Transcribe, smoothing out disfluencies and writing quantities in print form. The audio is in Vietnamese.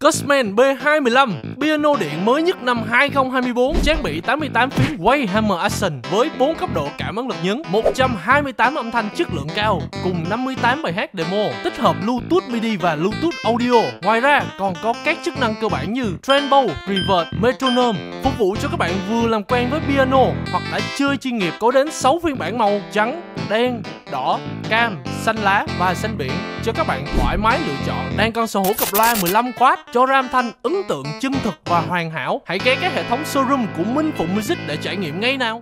Discman B215, piano điện mới nhất năm 2024, trang bị 88 phím Wayhammer Action với 4 cấp độ cảm ứng lực nhấn, 128 âm thanh chất lượng cao cùng 58 bài hát demo, tích hợp Bluetooth MIDI và Bluetooth Audio. Ngoài ra còn có các chức năng cơ bản như Trembo, Reverb, Metronome, phục vụ cho các bạn vừa làm quen với piano hoặc đã chơi chuyên nghiệp. Có đến 6 phiên bản màu trắng, đen, đỏ, cam, xanh lá và xanh biển cho các bạn thoải mái lựa chọn. Đang còn sở hữu cặp loa 15W cho ra âm thanh ấn tượng, chân thực và hoàn hảo. Hãy ghé các hệ thống showroom của Minh Phụng Music để trải nghiệm ngay nào.